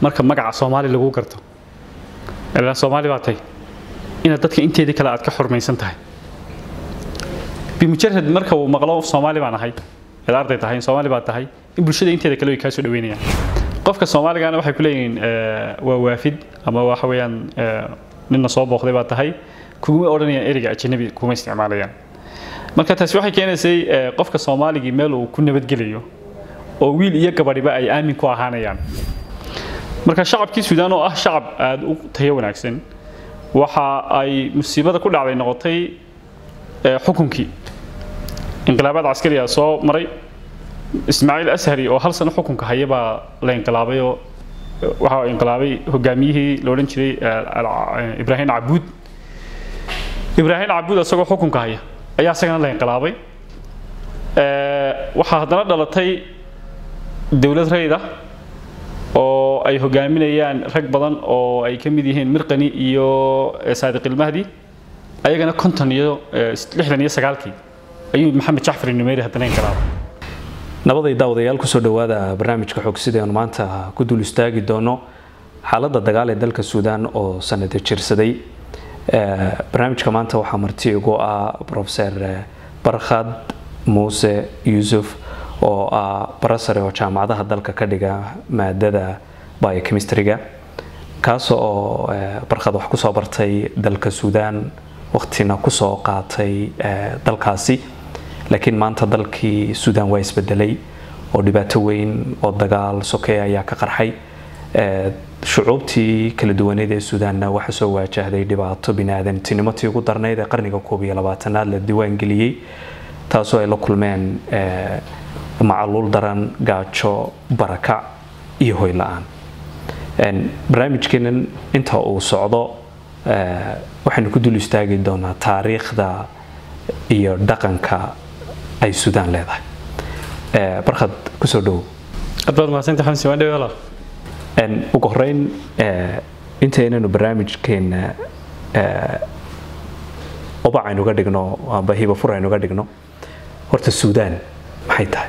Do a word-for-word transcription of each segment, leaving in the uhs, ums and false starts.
marka magaca Soomaali lagu garto ilaa Soomaali baa tahay ina dadka inteedii kala aad ka xurmaysan tahay bimujarrad marka uu maqlo Soomaali baan ahay ila arday tahay Soomaali baa tahay in bulshada inteeda kale ay ka soo dhaweynayaan qofka Soomaaligaana waxay ku leeyihiin waa waafid ama waxa weeyaan ninna soo booqday baa tahay kuma oranayaan eriga ajnabi kuma isticmaalayaan marka taasi waxay keenaysay qofka Soomaaliga meel uu ku nabad geliyo oo wiil iyo gabadhiba ay aamin ku ahaanayaan marka shacabkii Suudaan oo ah shacab aad u tayo wanaagsan waxa ay musiibada ku dhacday noqotay xukunkii inqilaabad askari ah soo maray Ismaaciil Ashari oo hal sano xukunka hayaba la inqilaabay oo waxa inqilaabay hogaamiyihii loo oran jiray Ibrahim Abuud Ibrahim Abuud asagoo xukunka haya ayaa asagana la inqilaabay ee waxa hadana dhalatay dawlad rayida oo ay hogaaminayaan rag badan oo ay kamid yihiin Mirqani iyo Saadiq al-Mahdi ayagana konton iyo lixdan iyo sagaalkii ayuu Maxamed Jaafar Numeeri hadana inqilaabay nabaday daawadayaal ku soo dhawaada barnaamijka xog sideen maanta ku dul istaagi doono xaaladda dagaal ee dalka Suudaan oo sanad jirsaday ee barnaamijka maanta waxa marti ugu ah Professor Barkhad Muuse Yusuf oo ah professor oo jaamacadaha dalka ka dhiga maadada biochemistry-ga kaas oo Barkhad wax ku soo bartay dalka Suudaan waqtina ku soo qaatay dalkaasi laakiin maanta dalkii Suudaan waa isbedelay oo dhibaato weyn oo dagaal sokay ayaa ka qarxay ee shucuubtii kala duwaneed ee Suudaanna waxa soo waajahday dhibaato bini'aadantinimada ugu darneyd ee qarniga koob iyo labaatanaad la diiwaan geliyay taasoo ay la kulmeen ee macluul daran gaajo baraka iyo hoy la'aan een barnaamijkeenan inta uu socdo ee waxaan ku dul istaagi doonaa taariikhda iyo dhaqanka ay Suudaan leedahay ee Barkhad ku soo dhaw adbaad ma santa xamsi waan dhaweela een ugu horeyn ee intaynu barnaamijkeena ee oba aynu ga dhigno aba hiba fur aynu ga dhigno horta Suudaan maxay tahay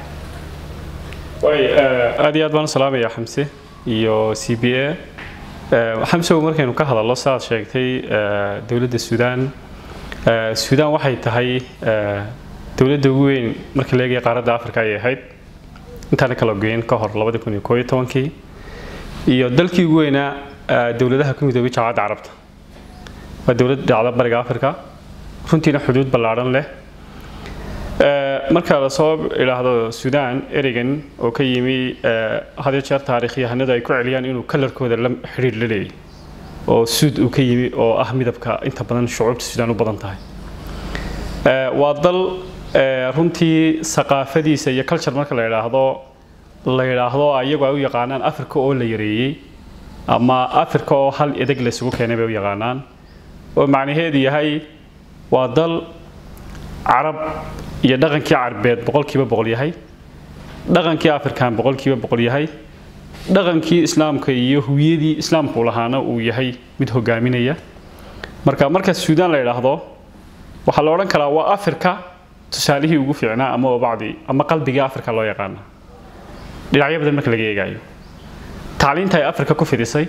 way aad iyo aad baan salaamaya xamsi iyo C B A ee xamsi markaynu ka hadalno saad sheegtay dawladda Suudaan ee Suudaan waxay tahay ee dawladda ugu weyn marka la eego qaaradda Afrika ay ahayd inta kala go'een ka hor laba kun iyo koob iyo toban iyo dalkii ugu weynaa dawladaha ku midoobay Jaamacadda Carabta waa dawlad dhacda bariga Afrika runtiina xuduud ballaaran leh ee marka la soo ilaahdo Suudaan erigan oo ka yimi hada jeer taariikhiyahanada ay ku celiyaan inuu kalarkooda la xiriir la leeyahay oo Suud uu ka yimi oo ah midabka inta badan shucuubta Suudaan u badan tahay ee waa dal runtii saqaafadiisa iyo culture marka la yiraahdo la yiraahdo ayagu ay u yaqaanaan Afrika oo la yareeyay ama Afrika oo hal edeg la isugu keenay bay u yaqaanaan oo macnaheedu yahay waa dal Arab iyo dhaqankii Carbeed boqolkiiba boqol yahay dhaqankii Afrikaan boqolkiiba boqol yahay dhaqankii Islaamka iyo huwiyadii Islaamku lahaana uu yahay mid hogaaminaya marka marka Suudaan la yiraahdo waxa la oran karaa waa Afrika tusaalihii ugu fiicnaa ama bacdi ama qalbiga Afrika loo yaqaan dhinacyo badan marka laga eegayo tacliinta ay Afrika ku fidisay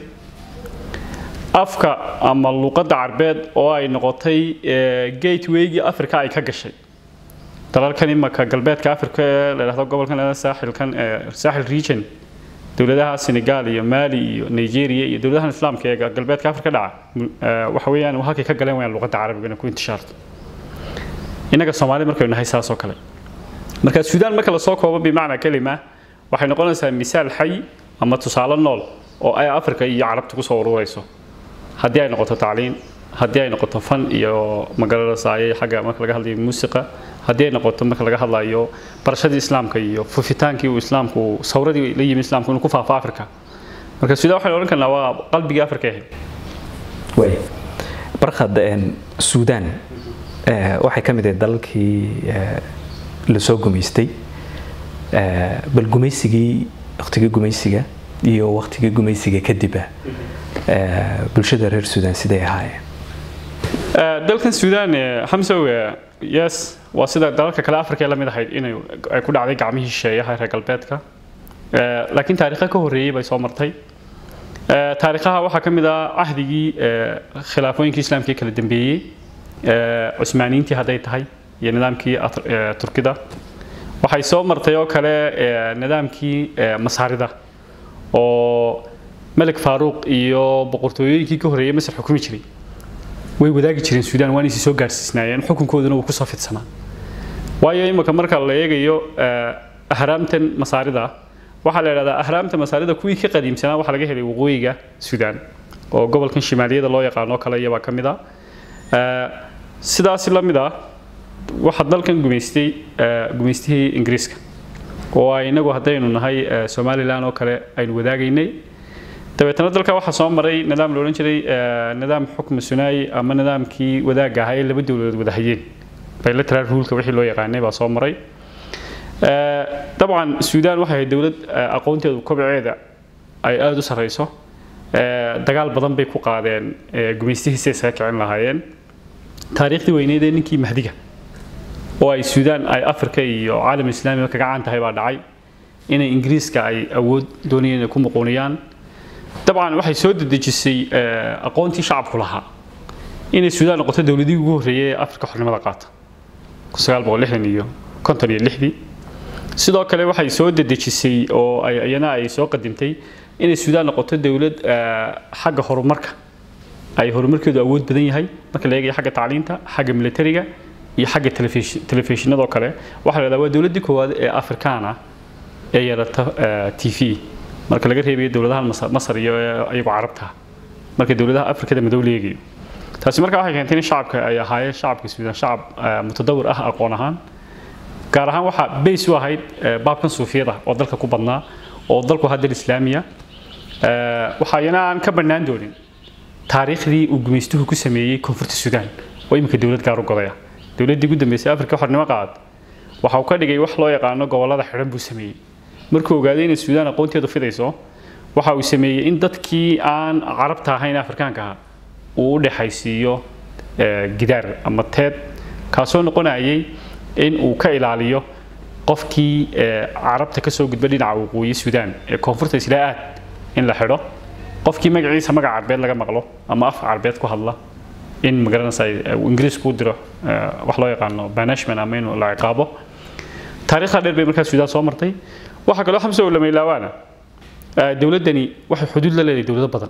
afka ama luqadda Carbeed oo ay noqotay gateway-gi Afrika ay ka gashay dalalkan imaka galbeedka Afrika la yiraahdo gobolkan saaxilkan saaxil region dawladaha Senegal iyo Mali iyo Nigeria iyo dawladaha Islaamka ee galbeedka Afrika dhaca waxa weeyaan waxa ka galeen waa luqadda Carabiga ku intishaarto inaga Soomaali markay nahay saas oo kale marka Suudaan marka la soo koobo bimaana kalima waxay noqonaysaa misaal xay ama tusaale nool oo ay Afrika iyo Carabta ku soo ururayso hadii ay noqoto tacliin hadii ay noqoto fan iyo magaalada saayay xaga marka laga hadlayo muusiqa hadii ay noqoto marka laga hadlayo barashada Islaamka iyo fufitaankii uu Islaamku sawradii la yimi Islaamku inuu ku faafo Afrika marka Suudaan waxay oran karnaa waa qalbiga Afrika ah way Barkhad een Suudaan ee waxay kamid tahay dalkii la soo gumeystay ee bal gumeysigii waqtiga gumeysiga iyo waqtiga gumeysiga kadib ee bulshada reer Suudaan sidee ahaayeen ee dalkan Suudaan xamso yes waa sida dalalka kale Afrika la mid ahayd inay ay ku dhacday gacmihii sheeyaha reer galbeedka ee laakiin taariikhda ka horeeyay bay soo martay taariikhaha waxa kamid ah ahdigii khilaafooyinkii islaamka kala dambeeyay Cusmaaniyiintii haday tahay iyo nidaamkii Turkida waxay soo martay oo kale nidaamkii Masaarida oo Malik Faaruq iyo boqortooyinkii ka horeeyay Masar xukumi jiray way wadaagi jireen Suudaan waan isii soo gaarsiisnaayeen xukunkooduna uu ku soo fidsanaa waayo imika marka la eegayo ahraamtan Masaarida waxa la yiraahdaa ahraamta Masaarida kuwii ka qadiimsanaa waxa laga helay waqooyiga Suudaan oo gobolkan Shimaaliyada loo yaqaan kala yaba kamid ah sidaas la mid ah waxa dalkan gumeystay gumeystihii Ingiriiska oo ay inagu hadaynu nahay Soomaaliland oo kale aynu wadaagaynay dabeetana dalka waxa soo maray nidaam loo oran jiray nidaam xukm sunaayi ama nidaamkii wadaaga ahaa laba dawladood wadahayeen bilateral rule-ka wixii loo yaqaanay baa soo maray طبعا السودان waxay dawlad aqoonteedu kobceeda ay aad u sareyso dagaal badan bay ku qaadeen gumeystihiisa ay kicin lahaayeen taariikhdi weyneed ee ninkii Mahdiga oo ay Suudaan ay Afrika iyo caalam islaami ka gacan tahay baa dhacay inay Ingiriiska ay awood doonayeen ku muqooniyaan طبعا waxay soo dedejisay aqoontii shacabku lahaa inay Suudaan noqoto dawladii ugu horeeyay ee Afrika xornimada qaata sagaal boqol iyo lixdan iyo konton iyo lix sidoo kale waxay soo dedejisay oo ay ayana ay soo qadimtay inay Suudaan noqoto dawlad xagga horumarka ay horumarkeedu awood badan yahay marka la eegayo xagga tacliinta xagga militariga iyo xagga telefishinada oo kale waxa la yiraahdaa dawladii koowaad ee Afrikaana ee yarata T V marka laga reebiyo dawladaha Masar iyo ayagu Carabta marka dawladaha Afrikada madow leeyahay taasi marka waxay keentay in shacabka ay ahaayeen shacabka Suudaan shacab mutadawir ah aqoon ahaan gaar ahaan waxa base u ahayd baabkan Suufiyada oo dalka ku badnaa oo dalku hadda Islaamiya waxa yana aan ka banaan doonin taariikhdii uu gumeystuhu ku sameeyay koonfurta Suudaan oo imika dawlad gaar u go'day dawladii ugu dambeysay Afrika xornimo qaad waxa uu ka dhigay wax loo yaqaan gobolada xiran buu sameeyay markuu ogaaday in Suudaan aqoonteedu fidayso waxa uu sameeyay in dadkii aan Carabta ahayn Afrikaanka ah uu u dhaxaysiyo gidaar ama teed kaasoo noqonayay in uu ka ilaaliyo qofkii Carabta ka soo gudbay dhinaca waqooyi Suudaan ee koonfurta Islaad in la xiro qofkii magaciisa magac Carbeed laga maqlo ama af Carbeed ku hadla in magaranayay Ingiriis ku diro wax loo yaqaan banishment ama in la ciqaabo taariikhda dheer bay markaa Suudaan soo martay waxa kale oo xamso la meelawana dawladani waxay xuduud la leedahay dawlado badan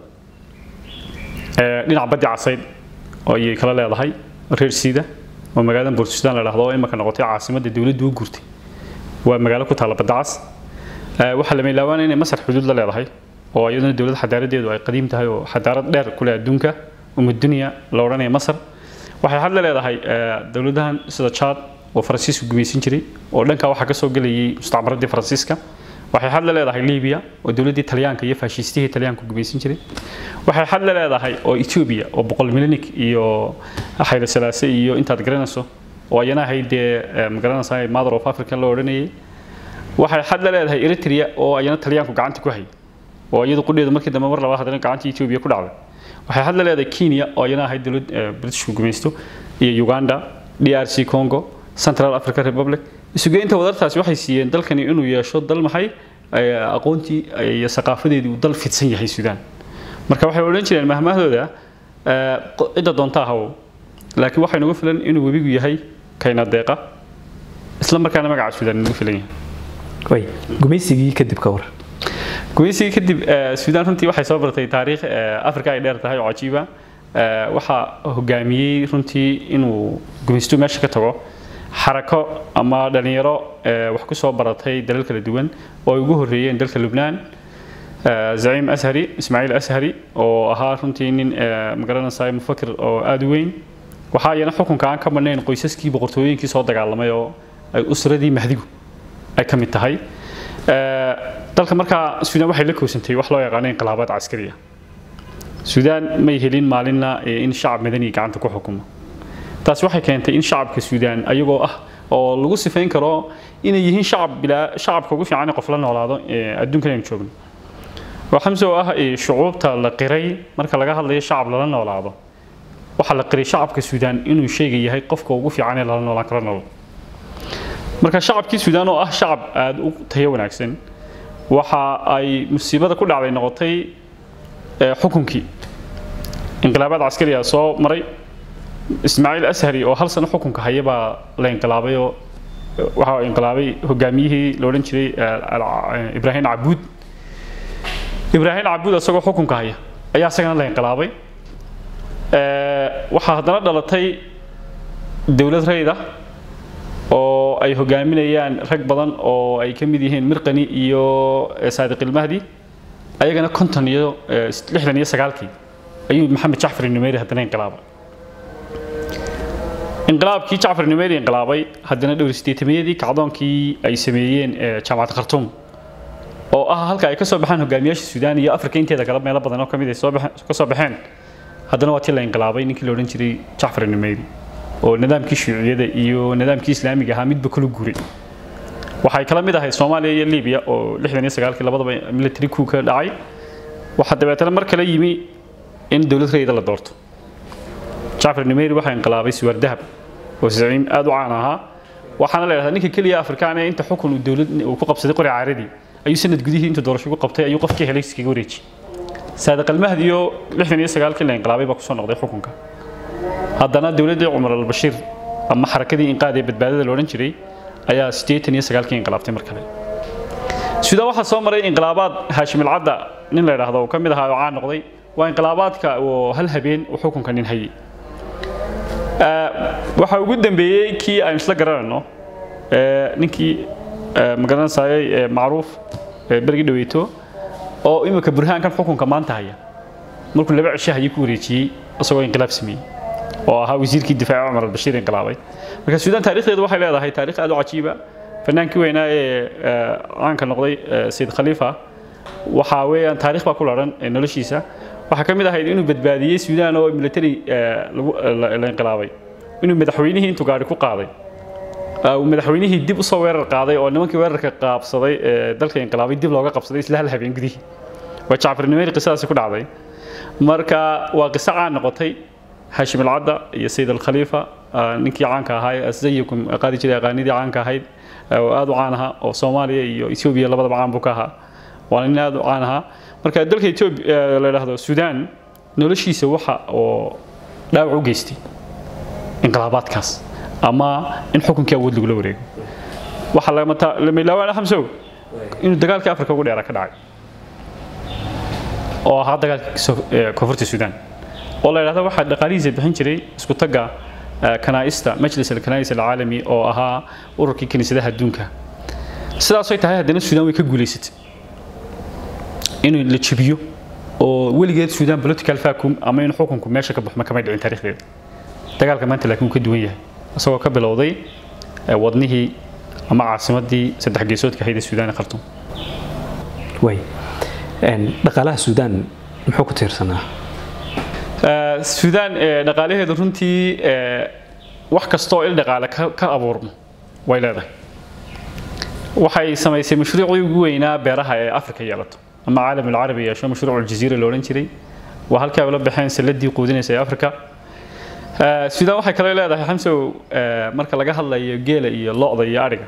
dhinaca badda Casayd oo ay kala leedahay reer Siida oo magaalada Port Sudan la yiraahdo in marka noqotay caasimadda dawladdu u guurtay waa magaalo ku taala badda Cas waxa la meelawana inay Masar xuduud la leedahay oo iyaduna dawlad xadaaradeedu ay qadiim tahay oo xadaarad dheer ku leh adduunka um dunya la oranay Masar waxay had leedahay dawladahan sida Chad oo Faransiisku gumeysan jiray oo dhanka waxa ka soo galayay mustacmaradii Faransiiska waxay had leedahay Liibiya oo dawladii Talyaanka iyo faashistiga Talyaanku gumeysan jiray waxay had leedahay oo Ethiopia oo boqol milyan iyo Hayle Selassie iyo intaad garanayso oo ayana haydee magaranaysa Mother of Africa la oranayay waxay had leedahay Eritrea oo ayana Talyaanku gacanta ku hayay oo iyadu qudheedu markii dambe mar labaad hadana gacanta Ethiopia ku dhacday waxay had leedahay Kenya oo ayana hayd dawlad British gumeysto iyo Uganda D R C Congo Central African Republic isugeynta wadartaasi waxay siiyeen dalkani inuu yeesho dal maxay aqoontii iyo saqaafadeedu dal fidsan yahay Suudaan marka waxay oran jireen mahmahdooda cid doonta ahaw laakiin waxay nagu filan inuu webigu yahay kayna deeqa isla markaana magaca Suudaan nagu filan yahay way gumeysigii kadib ka war gumeysigii kadib Suudaan runtii waxay soo bartay taariikh Afrika ay dheer tahay oo cajiiba waxa hogaamiyay runtii inuu gumeystu meesha ka tago حركة أما دنيرة وحكسوا براتي دليل كلا دوان ويجوه الريان دليل لبنان زعيم أسهري إسماعيل أسهري وها رنتين مقرنا صاي مفكر أو أدوين وحاجة نحكم كان كمرنين قيسسكي بقرطوين كي صادق على ما يو أسرة دي مهديو أي كم التهاي دلك مركا السودان واحد لكو سنتي وحلا يغاني انقلابات عسكرية السودان ما يهلين مالنا إن شعب مدني كان تكو حكومة taas waxay keentay in shacabka Suudaan ayagoo ah oo lagu sifeyn karo inay yihiin shacab bila shacabka ugu fiican qof la noolaado adduunka ay joogno waxa xamso ah shucuubta la qiray marka laga hadlayo shacab la noolaado waxa la qiray shacabka Suudaan inuu sheegay yahay qofka ugu fiican ee la noolaan karo nolol marka shacabkii Suudaan oo ah shacab aad u tayo wanaagsan waxa ay musiibada ku dhacday noqotay xukunkii inqilaabada askariga soo maray Ismaaciil Ashari oo hal sano xukunka hayaba la inqilaabay oo waxa inqilaabay hogaamiyihii loo oran jiray Ibrahim Abuud Ibrahim Abuud asagoo xukunka haya ayaa asagana la inqilaabay ee waxa hadana dhalatay dawlad rayid ah oo ay hogaaminayaan rag badan oo ay kamid yihiin Mirqani iyo Saadiq al-Mahdi ayagana konton iyo lixdan iyo sagaalkii ayuu Maxamed Jaafar Numeeri hadana inqilaabay inqilaabkii Jaafar Numeeri inqilaabay hadana dhowr sideetamiyadii kacdoonkii ay sameeyeen jaamacadda Khartoum oo ah halka ay ka soo baxaan hogaamiyaasha Suudaan iyo Afrika inteeda kala meel badan oo kamid ah soo baxeen ka soo baxeen hadana waa tii la inqilaabay ninkii la oran jiray Jaafar Numeeri oo nidaamkii Shiiciyada iyo nidaamkii Islaamiga ahaa midba kala guuray waxay kala mid ahayd Soomaaliya iyo Liibiya oo lixdan iyo sagaalkii labadaba military coup ka dhacay waxa dabeetana mar kale yimi in dawlad rayid la doorto Jaafar Numeeri waxa inqilaabay Suwar Dahab oo zaciim aad u caan ahaa waxaana la yiraahdaa ninka kaliya Afrikaan ee inta xukun uu dawlad uu ku qabsaday qori caaradii ayuu sanad gudihii inta doorasho ku qabtay ayuu qofkii helay iskaga wareejiyay Saadiq al-Mahdi iyo lixdan iyo sagaalkii la inqilaabay baa ku soo noqday xukunka haddana dawladda Umar al-Bashir ama xarakadii inqaad ee badbaadada loo oran jiray ayaa sideetan iyo sagaalkii inqilaabtay mar kale Suudaan waxa soo maray inqilaabaad Haashim al-Cadda nin la yiraahdo oo kamid ahaa oo caan noqday waa inqilaabaadka oo hal habeen uu xukunka nin hayay ee waxa ugu dambeeyay kii aan isla garanayno ee ninkii magaranayay macruuf bergi dhaweeto oo imika burhaankan xukunka maanta haya markuu laba cisho hayay ku wareejiyay asagoo inqilaab sameeyay oo ahaa wasiirkii difaaca Umar al-Bashir inqilaabay marka Suudaan taariikhdeedu waxay leedahay taariikh aad u cajiib ah fanaankii weynaa ee aan ka noqday Said Khalifa waxa weeyaan taariikh baa ku laran noloshiisa waxa kamid ahayd inuu badbaadiyay Suudaan oo military lagu la inqilaabay inuu madaxweynihii intuu gaari ku qaaday oo madaxweynihii dib u soo weerar qaaday oo nimankii weerarka qaabsaday dalka inqilaabay dib looga qabsaday isla hal habeen gudihii waa Jaafar Numeeri qisaasi ku dhacday marka waa qiso caan noqotay Haashim al-Cadda iyo Said al-Khalifa ninkii caanka ahaa asayyikum qaadi jiray aqaanidii caanka ahayd oo aad u caan ahaa oo Soomaaliya iyo Ethiopia labadaba caan buu ka ahaa waa nin aad u caan ahaa marka dalka Ethiopia la yiraahdo Suudaan noloshiisa waxa oo dhaawac u geystay inqilaabaadkaas ama in xukunkii awood lagu wareego waxa la mata lama ilaawana Xamsow inuu dagaalka Afrika ugu dheera ka dhacay oo ahaa dagaalka koonfurta Suudaan oo la yiraahdo waxa dhaqaalihiisa bixin jiray isku taga kanaa'ista majlis al-kanaa'is al-caalami oo ahaa ururkii kaniisadaha adduunka sidaas ay tahay haddana Suudaan way ka guuleysatay inuu la jibiyo oo weligeed Suudaan political vacuum ama in xukunku meesha ka baxmo kama dhicin taariikhdeeda dagaalka maanta laakiin ka duwan yahay asagoo ka bilowday wadnihii ama caasimadii saddex geesoodka hay'adda Suudaan ee Khartoum way en dhaqaalaha Suudaan muxuu ku tiirsanaa Suudaan dhaqaalaheedu runtii wax kasto oo il dhaqaale ka abuurmo way leedahay waxay sameysay mashruucii ugu weynaa beeraha ee Afrika yeelato ama caalam al-Arabi yeesho mashruuc al-Jazeera loo oran jiray waa halka ay la baxeen saladii quudinaysa Afrika Suudaan waxay kale leedahay Xamsow marka laga hadlayo geela iyo lo'da iyo ariga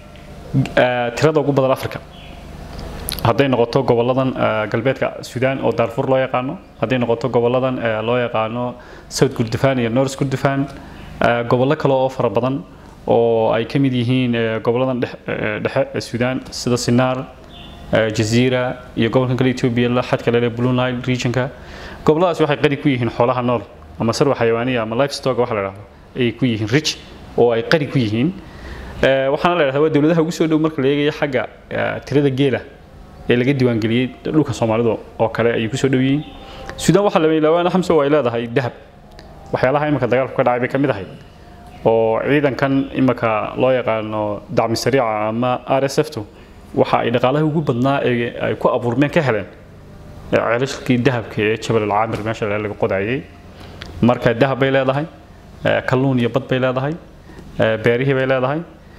tirada ugu badan Afrika hadday noqoto goboladan galbeedka Suudaan oo Darfur loo yaqaano hadday noqoto goboladan loo yaqaano South Kordofan iyo North Kordofan gobollo kale oo fara badan oo ay kamid yihiin goboladan dhexe Suudaan sida Sinaar Jazeera iyo gobolkan kale Ethiopia la xad kale Blue Nile regionka goboladaas waxay qani ku yihiin xoolaha nool ama sarwa xayawaaniya ama livestock waxa la yiraahdo ay ku yihiin rich oo ay qani ku yihiin ee waxaana la yiraahdaa dawladaha ugu soo dhow marka la eegayo xagga tirada geela ee laga diiwaan galiyay dhulka Soomaalidu oo kale ay ku soo dhawiin Suudaan waxa la meelawana Xamso way leedahay dahab waxyaalaha imika dagaalku ka dhacay bay kamid ahayd oo ciidankan imika loo yaqaano dacmi sariica ama R S F to waxa ay dhaqaalaha ugu badnaa ee ay ku abuurmeen ka heleen ceelashkii dahabka ee Jabal al-Aamir meesha laga qodayay marka dahab bay leedahay kalluun iyo bad bay leedahay beerihii bay leedahay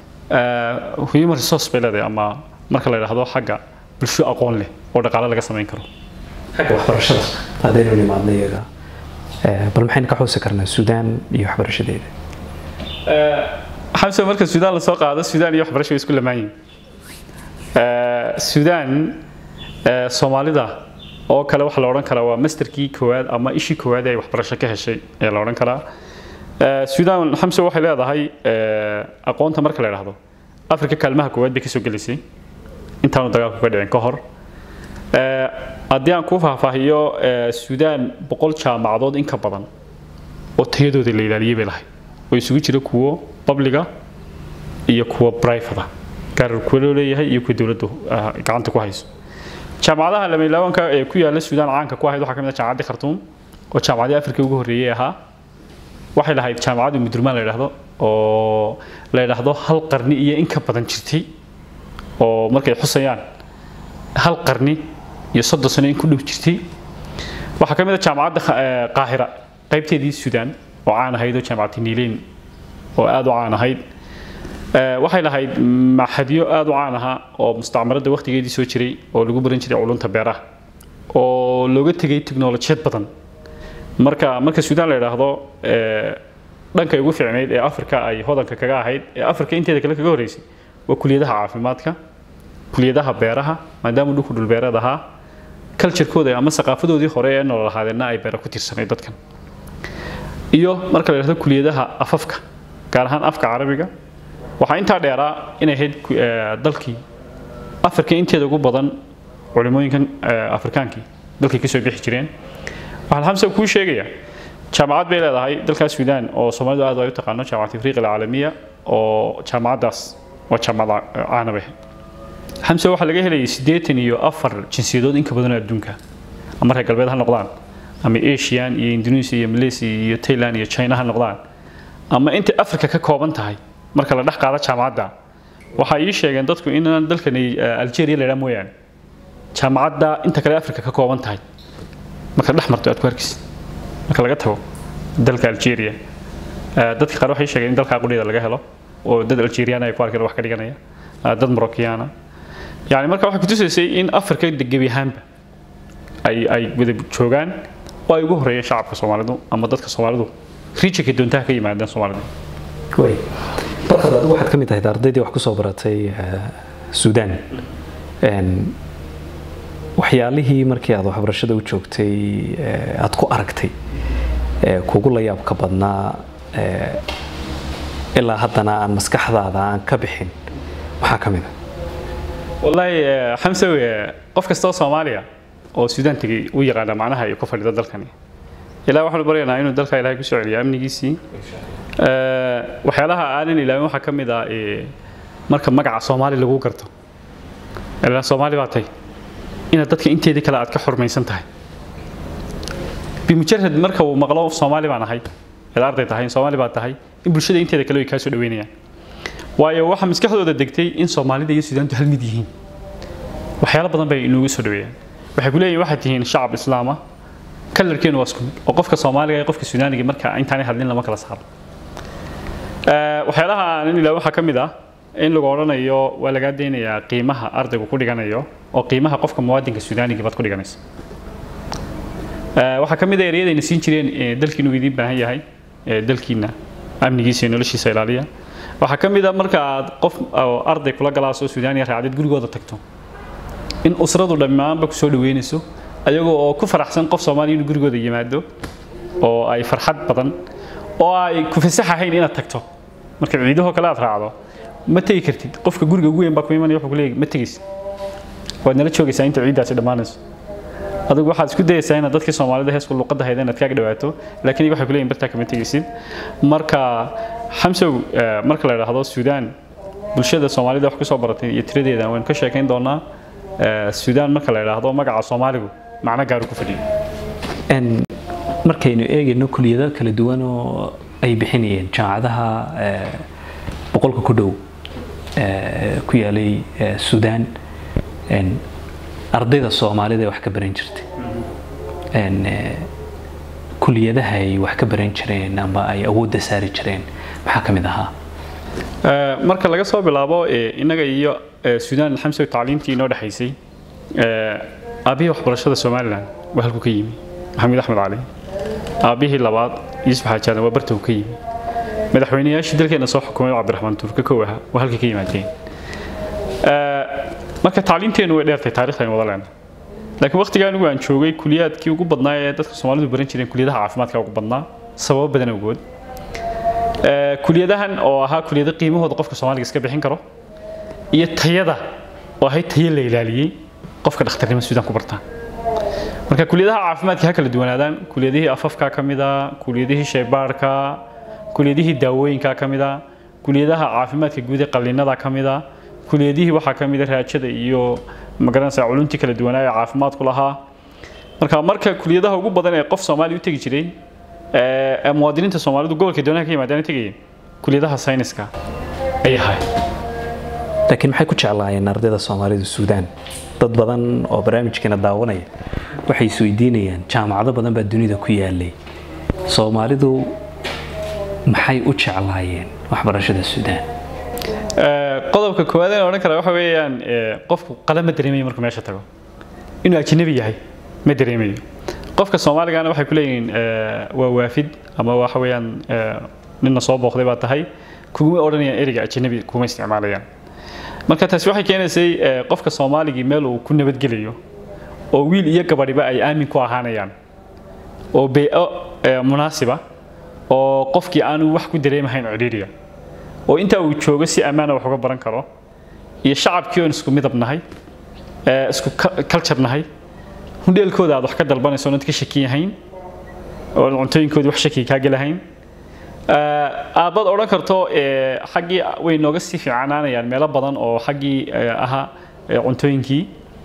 human resource bay leedahay ama marka la yiraahdo xagga bulsho aqoon leh oo dhaqaale laga sameyn karo xagga waxbarashada hadaynu nimaadnay iyaga bal maxay ka xusi karnaa Suudaan iyo waxbarashadeeda xamsa marka Suudaan la soo qaado Suudaan iyo waxbarashada isku lamaayeen Suudaan Soomaalida oo kale waxa la oran karaa waa masterkii koowaad ama ishii koowaad ee waxbarasho ka heshay ee la oran karaa Suudaan xamse waxay leedahay aqoonta marka la yiraahdo Afrika kaalmaha koowaad bay ka soo galisay intaan dagaalku ka dhicin ka hor haddii aan ku faahfaahiyo Suudaan boqol jaamacadood in ka badan oo tayadooda la ilaaliyay bay lahayd oo isugu jira kuwa publica iyo kuwa private gaar ku leeyahay iyo kuwa dawladdu gacanta ku hayso jaamacadaha lama ilaawanka ee ku yaala Suudaan caanka ku ahayd waxa kamid ah jaamacadda Khartoum oo jaamacadda Afrika ugu horeeyay ahaa waxay lahayd jaamacadda Mudurmaan la yiraahdo oo la yiraahdo hal qarni iyo in ka badan jirtay oo markay xusayaan hal qarni iyo soddon sano in ku dhow jirtay waxa kamid ah jaamacadda Qaahira qaybteedii Suudaan oo caan ahayd oo jaamacadda Niileen oo aad u caan ahayd waxay lahayd maxadiyo aad u caan ah oo mustacmarada waqtigeedii soo jiray oo lagu baran jiray culunta beeraha oo looga tagay tiknoolajiyad badan marka marka Suudaan la yiraahdo ee dhanka ugu fiicneed ee Afrika ay hodanka kaga ahayd ee Afrika inteeda kale kaga horeysay waa kuliyadaha caafimaadka kuliyadaha beeraha maadaama dhulku dhul beereed ahaa culture-kooda ama saqaafadoodii hore ee nolol ahaadena ay beero ku tirsanay dadkan iyo marka la yiraahdo kuliyadaha afafka gaar ahaan afka Carabiga waxa inta dheeraa inay ahayd dalkii Afrika inteeda ugu badan culimooyinkan Afrikaankii dalkii ka soo bixi jireen waxaan xamse ku sheegaya jaamacad bay leedahay dalka Suudaan oo Soomaalidu aad ay u taqaano jaamacadda Afrika Caalamiga oo jaamacadaas waa jaamacad caan ah xamse waxa laga helay siddeetan iyo afar jinsiyadood in ka badan adduunka ama reer galbeed ha noqdaan ama Asian iyo Indonesia iyo Malaysia iyo Thailand iyo China ha noqdaan ama inta Afrika ka kooban tahay marka la dhax qaado jaamacadda waxa ay sheegeen dadku in dalkan Algeria la yiraahdo jaamacadda inta kale Afrika ka kooban tahay marka dhax marto aad ku arkis marka laga tago dalka Algeria dadka qaar waxay sheegeen in dalka qudheeda laga helo oo dad Algerian ay ku arkeen wax ka dhiganaya dad Moroccan yani marka waxa ku tusayay in Afrika degabi ahaanba ay ay wada joogaan oo ay ugu horeeyeen shacabka Soomaalidu ama dadka Soomaalidu riijka doontaa ka yimaadaan Soomaalidu way barkada adigu waxaad kamid tahay ardaydii wax ku soo baratay Suudaan een waxyaalihii markii aad waxbarashada u joogtay aad ku aragtay kugu la yaab ka badnaa ilaa haddana aan maskaxdaada aan ka bixin waxa kamid ah wallahi xamse qof kasta oo Soomaaliya oo Suudaan tagay u yaqaan macnaha ay ku fadhido dalkani ilaa waxaan bareenaa inuu dalka Ilaahay ku soo celiyo amnigiisii ee waxyaalaha aanan ilaahay waxa kamid ah ee marka magaca Soomaali lagu garto ilaa Soomaali baa tay ina dadka inteedii kala aad ka xurmaysan tahay bimujarrad marka uu maqlo Soomaali baan ahay ila arday tahay Soomaali baa tahay in bulshada inteeda kale ay ka soo dhaweynayaan waayo waxa maskaxdooda degtay in Soomaalida iyo Suudaantu hal mid yihiin waxyaalo badan bay inoogu soo dhaweeyaan waxay ku leeyihiin waxa tihiin shacab islaam ah kalarkeenu waa isku oo qofka Soomaaliga iyo qofka Suudaaniga marka intaanay hadlin lama kala saaro ee waxyaalaha aan ilaa waxa kamid ah in lagu oranayo waa laga deenayaa qiimaha ardaygu ku dhiganayo oo qiimaha qofka muwaadinka Suudaaniga baad ku dhiganayso ee waxa kamid ah ereyada in siin jireen dalkiinu idin baahan yahay ee dalkiina amnigiisa iyo noloshiisa ilaaliya waxa kamid ah marka aad qof arday kula galaaso Suudaaniga raacdid gurigooda tagto in usradu dhamaanba ku soo dhaweynayso ayagoo oo ku faraxsan qof Soomaali inuu gurigooda yimaado oo ay farxad badan oo ay ku fasaxahayn inaad tagto marka ciidaho kala aad raacdo ma tagi kartid qofka guriga ugu weyn baa ku imanaya wuxuu ku leeyahay ma tagis waad nala joogaysaa inta ciidaasi dhamaanayso adigu waxaad isku dayaysaa inaad dadka Soomaalida heesku luqadda haydan aad kaaga dhawaato laakiin waxa ku leeyahay barta kama tagisid marka xamse marka la yiraahdo Suudaan bulshada Soomaalida wax ku soo baratay iyo tiradeeda waan ka sheekayn doonaa Suudaan marka la yiraahdo magaca Soomaaligu macna gaar ku fadhiyo en markaynu eegayno kuliyada kala duwan oo ay bixinayeen jaamacadaha boqolka ku dhow ee ku yaalay Suudaan en ardayda Soomaalida wax ka baran jirtay en kuliyadaha ay wax ka baran jireen ama ay awood saari jireen waxa kamid ahaa ee marka laga soo bilaabo inaga iyo Suudaan xamse tacliintii inoo dhaxaysay ee abi waxbarashada Soomaaliland waxa ku yimi Maxamed Axmed Cali abihi labaad Yuusuf Xaajaan waa bartow ka yimi madaxweynayaashii dalkeena soo xukumay Cabdiraxmaan Tuurka ka waxa waa halka ka yimaadeen ee marka tacliinteenu way dheertay taariikhdan wada leena laakiin waqtigan ugu aan joogay kuliyadkii ugu badnaa ee dadka Soomaalidu baran jireen kuliyadaha caafimaadka ugu badnaa sabab badan awgood ee kuliyadahan oo ahaa kuliyada qiimahooda qofka Soomaaliga iska bixin karo iyo tayada oo hay tayo la ilaaliyay qofka dhakhtarnimo Suudaan ku bartaan marka kuliyadaha caafimaadka ha kala duwanaadaan kuliyadihii afafka kamida kuliyadihii shaybaarka kuliyadihii daawooyinka kamida kuliyadaha caafimaadka guud ee qalliinada kamida kuliyadihii waxa kamida raajada iyo magaranaysa culunti kala duwanaa ee caafimaadku lahaa marka marka kuliyadaha ugu badan ee qof Soomaali u tagi jiray ee muwaadiniinta Soomaalidu gobolka doonaa ka yimaadaan tagayeen kuliyadaha sayniska ay ahay laakiin maxay ku jeclaayeen ardayda Soomaalidu Suudaan dad badan oo barnaamijkeena daawanaya waxay isweydiinayaan jaamacado badan baa dunida ku yaalay Soomaalidu maxay u jeclaayeen waxbarashada Suudaan ee qodobka koowaad ee oran kara waxa weeyaan qofku qalama dareemayo markuu meesha tago inuu ajnabi yahay ma dareemayo qofka Soomaaliga waxay ku leeyihiin waa waafid ama waxa weeyaan ninna soo booqday baa tahay kuma oranayaan eriga ajnabi kuma isticmaalayaan marka taasi waxay keenaysay qofka Soomaaliga meel uu ku nabad geliyo oo wiil iyo gabadhiba ay aamin ku ahaanayaan oo beeyo munaasiba oo qofkii aanu wax ku dareemahayn ciriiriga oo inta uu joogo si amaan ah wax uga baran karo iyo shacabkii oo isku midabnahay ee isku culture nahay hundeelkooda aad wax ka dalbanayso inad ka shakiyahayn oo cuntooyinkooda wax shaki ka galahayn ee aabad oran karto ee xaqii way nooga si fiicanaanayaan meel badan oo xaqii aha cuntooyinkii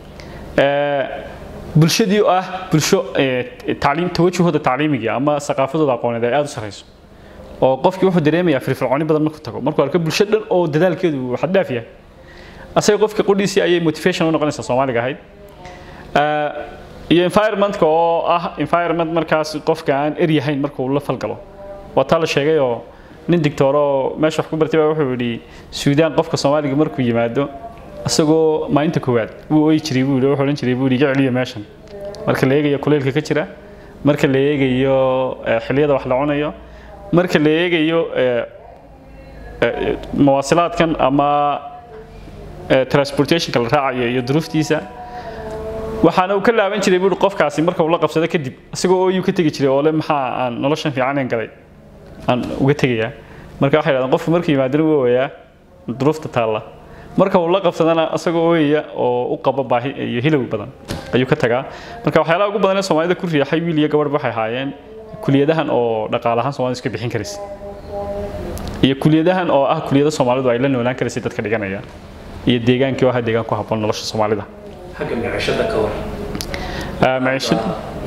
ee bulshadii ah bulsho tacliim tawajjuhooda tacliimiga ama saqaafadooda aqooneed ay aad u sareyso oo qofkii wuxuu dareemayaa firfircooni badan markuu tago markuu arko bulsho dhan oo dadaalkeedu xad dhaaf yahay asay qofka qodiisi ayay motivation u noqonaysaa Soomaaliga ahayd ee iyo environment oo ah environment markaas qofka aan eryahayn markuu la falgalo wata la sheegay oo nin doctoro meesha wax ku bartay wuxuu yiri Suudaan qofka Soomaaliga markuu yimaado asagoo maalinta koowaad uu ay jiray buu wuxuu oran jiray buu iga celiyo meeshan marka la eegayo kuleelka ka jira marka la eegayo xilliyada wax la cunayo marka la eegayo muwaasilaadkan ama transportation kala raacayo iyo duruuftiisa waxaana uu ka laaban jiray buu qofkaasi marka uu la qabsado kadib asagoo oo uu ka tagi jiray oo le maxaa aan noloshan fiican galay aan uga tagayaa marka waxa yiraahdaa qofku markii yimaado uu weeyaa duruufta taala marka uu la qabsadana asagoo weeya oo u qaba baahi iyo hilow badan ayuu ka tagaa marka waxyaalaha ugu badan ee Soomaalida ku riixay wiil iyo gabadh waxay haayeen kuliyadahan oo dhaqaalahan Soomaalidu iska bixin karis iyo kuliyadahan oo ah kuliyada Soomaalidu ay la noolaan karisay dadka dhiganaya iyo deegaankii waxa deegaan ku habboon nolosha Soomaalida حق معيشتها كور معيشة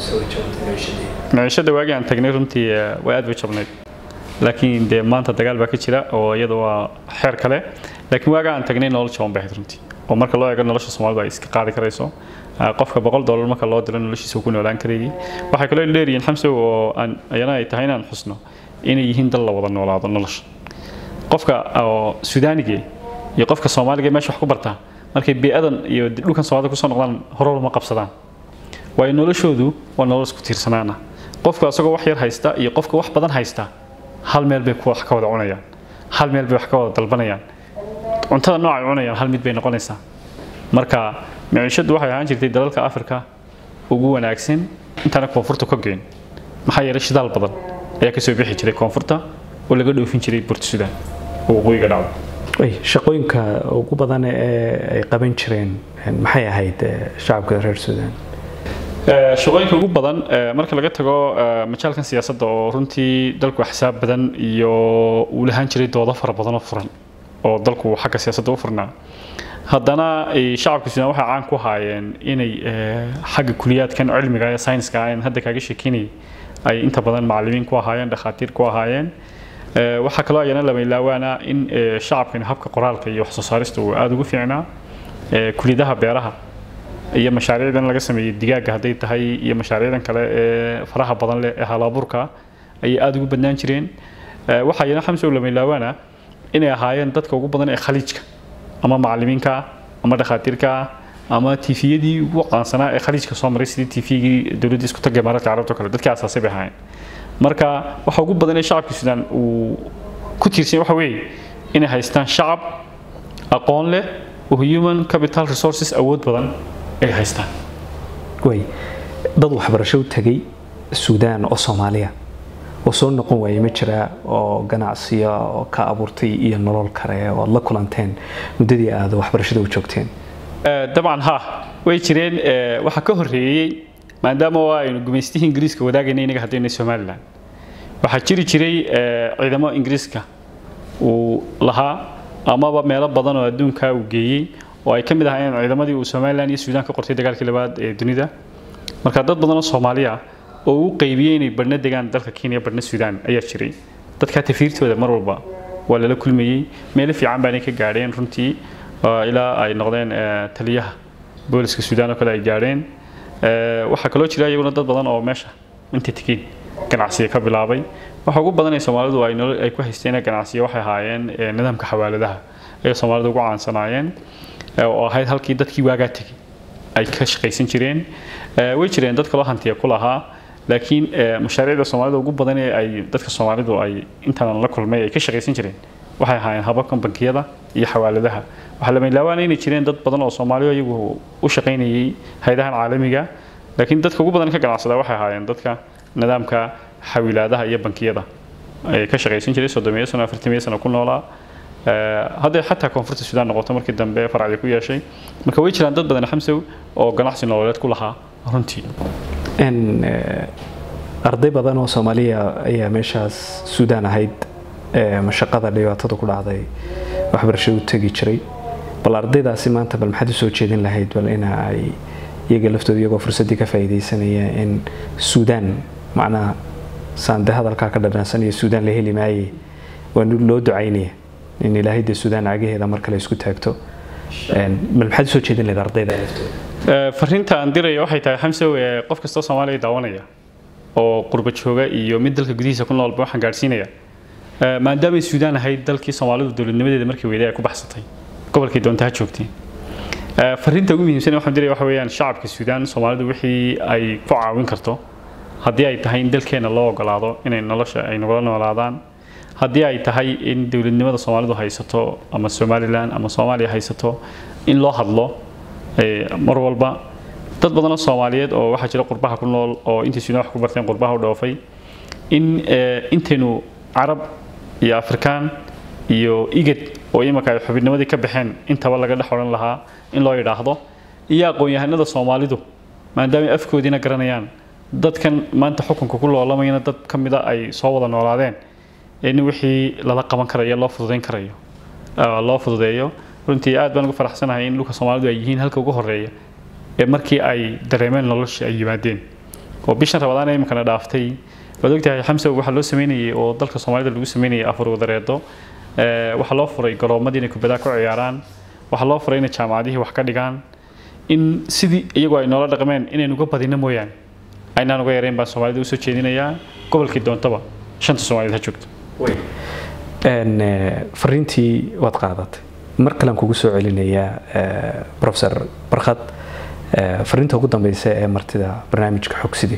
معيشة واجي عن تجنير أنتي وقعد بتشرنيت لكن ده ما أنت تقال باكي شراء أو يدوا حير كله لكن واجي عن تجنير نولش شون بحث أنتي ومرك الله يقول نولش الصومال بايس كقاعدة كريسو قفك بقول دولار مرك الله دلنا نولش يسوقون ولا كريجي وحكي له اللي ينحمسه وأن أنا يتهينا حسنه إني يهند الله وضن ولا وضن نولش قفك أو سوداني جي يقفك الصومال جي ماشي حكو برتها markay beeyadan iyo dhulkan Soomaaliya ku soo noqdaan horor ma qabsadaan way noloshoodu waa nolol isku tiirsanaana qofka asagoo wax yar haysta iyo qofka wax badan haysta hal meel bay ku wax ka wada cunayaan hal meel bay wax ka wada dalbanayaan cuntada nooc ay cunayaan hal mid bay noqonaysaa marka maciishadu waxay ahaan jirtay dalalka Afrika ugu wanaagsan intana koonfurta ka geyn maxaa yeelay shidaal badan ayaa ka soo bixi jiray koonfurta oo laga dhoofin jiray Port Sudan oo qoyga dhacdo ay shaqooyinka ugu badan ee ay qaban jireen maxay ahayd shacabka reer Suudaan ee shaqooyinka ugu badan marka laga tago majaalkan siyaasadda oo runtii dalku xisaab badan iyo uu lahaan jiray doodo fara badan oo furan oo dalku xagga siyaasadda u furnaa haddana shacabka Suudaan waxa caan ku haayeen inay xagga kuliyaadkan cilmiga iyo sayniska ay hadda kaga sheekinay ay inta badan macallimiin ku ahaayeen dhakhaatiir ku ahaayeen waxa kale ayana la ilaawana in shacabkan habka qoraalka iyo wax soo saarista uu aad ugu fiicnaa kuliyadaha beeraha iyo mashaariicdan laga sameeyay digaaga haday tahay iyo mashaariicdan kale ee faraha badan leh ee halaburka ay aad ugu badnaan jireen waxa ayana xamso la ilaawana inay ahaayeen dadka ugu badan ee khaliijka ama macallimiinka ama dhakhaatiirka ama tifiyadii ugu qaansanaa ee khaliijka soo maray sidii tifigii dawladda isku tagay Imaaraadka Carabta kale dadka asaasay bay ahaayeen marka waxa ugu badan ee shacabka Suudaan uu ku tiirsan waxa weey inay haystaan shacab aqoon leh oo human capital resources awood badan ay haystaan way dad waxbarasho u tagay Suudaan oo Soomaaliya oo soo noqon waayay ma jira oo ganacsiga oo ka abuurtay iyo nolol kale oo la kulanteen muddadii aad waxbarashada u joogteen dabcan ha way jireen waxa ka horeeyay maadaama aynu gumeystii Ingiriiska wadaagaynay inaga hadayna Soomaaliland waxa jiri jiray ciidamo Ingiriiska oo lahaa amaba meelo badan oo adduunka u geeyay oo ay kamid ahaayeen ciidamadii uu Soomaaliland iyo Suudaan ka qortay dagaalkii labaad ee dunida marka dad badan oo Soomaaliya oo uu qaybiyay inay barna degaan dalka Kenya barna Suudaan ayaa jiray dadka tafiirtooda mar walba waa la kulmayay meel fiican baan ka gaareen runtii ilaa ay noqdeen taliyaha booliska Suudaan oo kale ay gaareen waxa kale oo jira iyaguna dad badan oo meesha inta tigid ganacsiga ka bilaabay waxa ugu badan ee Soomaalidu ay nolol ay ku haysteen ganacsiga waxay haayeen nidaamka xawaaladaha ee Soomaalidu ugu caansanaayeen oo ahayd halkii dadkii waaga tagay ay ka shaqaysan jireen way jireen dad kale hantiya ku lahaa laakiin mashaariicda Soomaalidu ugu badan ee ay dadka Soomaalidu ay intaan la kulmay ay ka shaqaysan jireen waxay ahaayeen hababka bankiyada iyo xawaaladaha waxa la meelawaanay inay jireen dad badan oo Soomaaliyeed iyagu u shaqaynayay hay'adaha caalamiga laakiin dadka ugu badan ka ganacsada waxay ahaayeen dadka nidaamka xawaaladaha iyo bankiyada ay ka shaqaysan jireen soddon sano afartan sano ku noolaa هذا حتى كونفرت السودان نقطة مركز دنبه فرع كل شيء مركوي كلام ضد بدنا حمسه أو جناح النوالات كلها رنتي. إن أرضي بدنا وصومالية هي مش السودان هيد مشقة اللي يعتقد كل هذا وحبر شو تجي شري بالأرضي ده سما أنت بالمحدث وتشيدين لهيد ولا أي يجي لفتو يجوا فرصة دي كفايدة سنية إن السودان معنا سند هذا الكاكدر سنية السودان اللي هي اللي معي ونلو دعينيه إن إلهي دي السودان عاجيه إذا مركل يسكت تاكتو من الحدث وتشيدين للأرضي ده فرنت عندي رأي واحد تاع حمسة وقف كسر صومالي دعوانية أو قرب شوجا يوميد دلك جديد يكون الله بروح جالسينية ما دام السودان هاي دلك صومالي ودول النمذج ده مركب وياه كوبحثتي قبل كده أنت هتشوفتي فرنت أقول من سنة واحد دري واحد ويان الشعب كالسودان صومالي وحي أي فعا وين كرتو هدي أي تهين دلك إن الله قلاده إن إن الله شيء إن قلنا ولادان هدي أي تهي إن دول النمذج صومالي هايستو أما الصوماليلان أما الصومالي هايستو إن الله هذلو mar walba dad badan oo Soomaaliyeed oo waxa jira qurbaha ku nool oo intii Suudaan wax ku barteen qurbaha u dhoofay in intaynu Arab iyo Afrikaan iyo igad oo imaka xubinnimadii ka baxeen intaba laga dhaxoran lahaa in loo yiraahdo iyo aqoon-yahanada Soomaalidu maadaama afkoodina garanayaan dadkan maanta xukunka ku loolamayna dad kamid ah ay soo wada noolaadeen in wixii lala qaban karayo loo fududeyn karayo loo fududeeyo runtii aad baan ugu faraxsanahay in dhulka Soomaalidu ay yihiin halka ugu horeeya ee markii ay dareemeen nolosha ay yimaadeen oo bishan Ramadaan ay markana dhaaftay wadogtahay xamsa waxa loo sameeyay oo dalka Soomaalida lagu sameeyay afar wadareedo ee waxa loo furay garoomadii ku bada ku ciyaaraan waxa loo furay in jaamacadihi wax ka dhigaan in sidii iyagu ay nolol dhaqameen inaynu uga badina mooyaan aynaan uga yareen baa Soomaalida u soo jeedinaya gobolkii doontaba shanta Soomaalida ha joogto way een fariintii wad qaadatay mar kale aan kugu soo celinayaa professor Barkhad fariinta ugu dambaysa ee martida barnaamijka xogsidi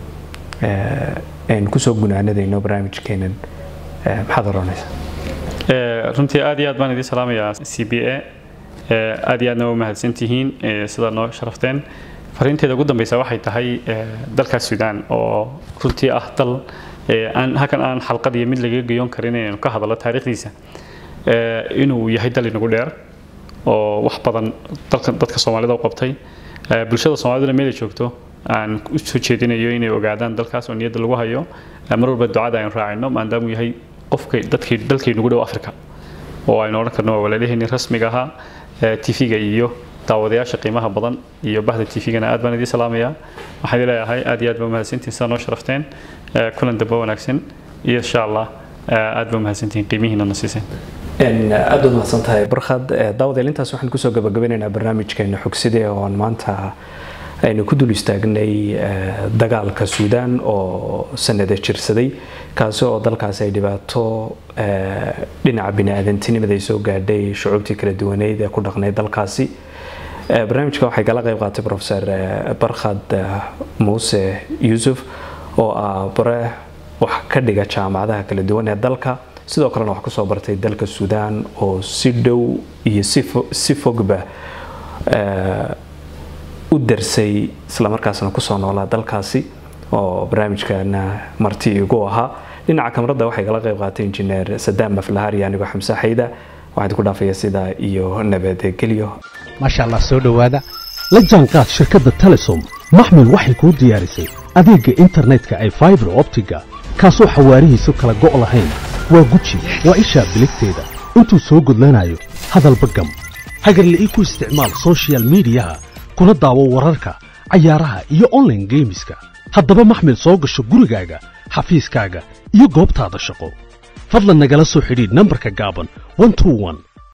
ee aan ku soo gunaanadayno barnaamijkeenan maxaad oranaysaa ee runtii aad iyo aad baan idin salaamayaa C B A ee aad iyo aadna u mahadsantihiin sida noo sharafteen fariinteeda ugu dambaysa waxay tahay dalka Suudaan oo runtii ah dal aan halkan aan xalqad iyo mid laga geeyon karin inaan ka hadalno taariikhdiisa inuu yahay dal inagu dheer oo wax badan dalka dadka Soomaalida u qabtay bulshada Soomaalida meel ay joogto aan u soo jeedinayo inay ogaadaan dalkaas oo niyadda lagu hayo mar walba ducada aan raacino maadaama uu yahay qofka dadkii dalkii inagu dhow Afrika oo aynu oran karno walaalihii rasmiga ah T V-ga iyo daawadayaasha qiimaha badan iyo bahda T V-gana aad baan idin salaamayaa waxaan ilaahay aad iyo aad baa mahadsantiin sida noo sharafteen kulan daba wanaagsan iyo insha Allah aad baa mahadsantiin qiimihiina nasiiseen إن أدون ما صنتها برخد داود اللي أنت سوحن كسر قبل قبلنا برنامج كأنه حكسدة وان ما أنت إنه كدول يستعجني دجال كالسودان أو سنة تشرسدي كاسو ضل كاسي دباتو بناء بناء ذنتيني بدي يسوق قدي شعوبتي كردواني ذا كل رقني ضل كاسي برنامج كوا حيقلا غير قاتب بروفيسور برخد موسى يوسف أو بره وحكدي جامعة ذا كردواني ضل كا sidoo kalena wax ku soo bartay dalka Suudaan oo si dhow iyo si fogba ee u darsay isla markaasna ku soo noolaa dalkaasi oo barnaamijkana marti igu ahaa dhinaca kamarada waxay kala qayb qaatay injineer Sadaam Maflahari aniga Xamsa Xayda waxaan ku dhaafaya sida iyo nabadgelyo ma sha Allah soo dhawaada la jaanqaad shirkadda Telesom maxmil waxay ku diyaarisay adeega internetka ay fiber optiga kaasoo xawaarihiisu kala go' lahayn waa guji waa isha biligteeda intuu soo gudlanayo hadalba gam hagarla ii ku isticmaal social media kuna daawo wararka ciyaaraha iyo online gameska haddaba maxmil soo gasho gurigaaga xafiiskaaga iyo goobtaada shaqo fadlan nagala soo xidhiidh nambarka gaaban one two one